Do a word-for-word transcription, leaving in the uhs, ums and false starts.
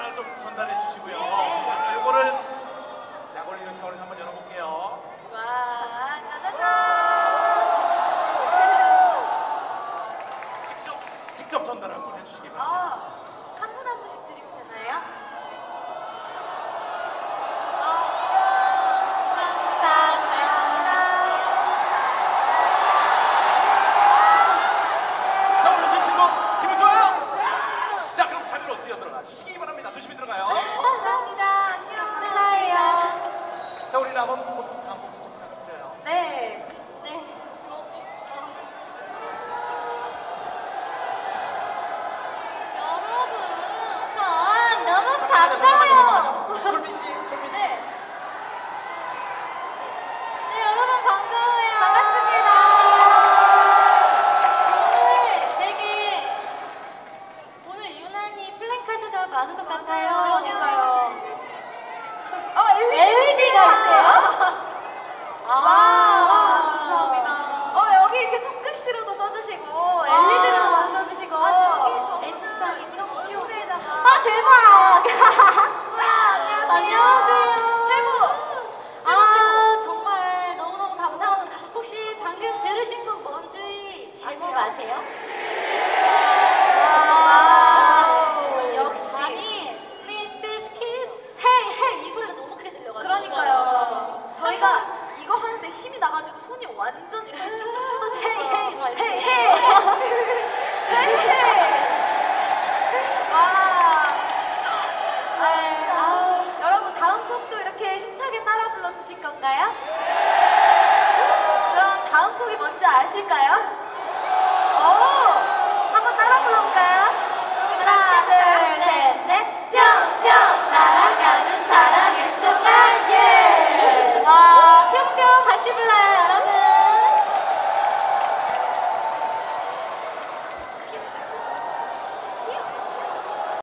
하나를 좀 전달해 주시고요. 네. 요거를 약 올리는 차원에서 한번 열어볼게요. 와, 짜자잔! 직접, 직접 전달 한번 해주시기 바랍니다. 아, 한 분 한 분씩 드리면 되나요? 자, 우리 이 친구 기분 좋아요? 자, 그럼 자리로 뛰어들어가 주시기 바랍니다. 조심히 들어가요. 감사합니다. 안녕. 감사해요. 자, 우리 남은 곡, 다음 곡 부탁드려요. 네. 네. 여러분, 전 너무 반가워요. 솔미 씨, 솔미 씨. 네. 네, 여러분 반가워요. 반갑습니다. 오늘 되게 오늘 유난히 플랜카드가 많은 것 같아요. 그러니까요. 어, 엘이디가 있어요? 아, 감사합니다. 어, 여기 이렇게 손글씨로도 써주시고 엘이디로도 써주시고. 아, 저기 저 진짜 이쁜 키오레에다가. 아, 대박! 와, 안녕하세요. 안녕하세요. 최고. 아, 정말 너무너무 감사합니다. 혹시 방금 들으신 곡 뭔지 제목 아세요? 아, 역시. 아니, Missus Kiss, Hey, Hey 이 소리가 너무 크게 들려가지고. 그러니까요. 저희가 이거 하는데 힘이 나가지고 손이 완전 이렇게 쭉쭉 뻗어지고. Hey, Hey, 막 이렇게. Hey, Hey. Hey, Hey. 와. 네. 아, 여러분 다음 곡도 이렇게 힘차게 따라 불러주실 건가요? 그럼 다음 곡이 뭔지 아실까요?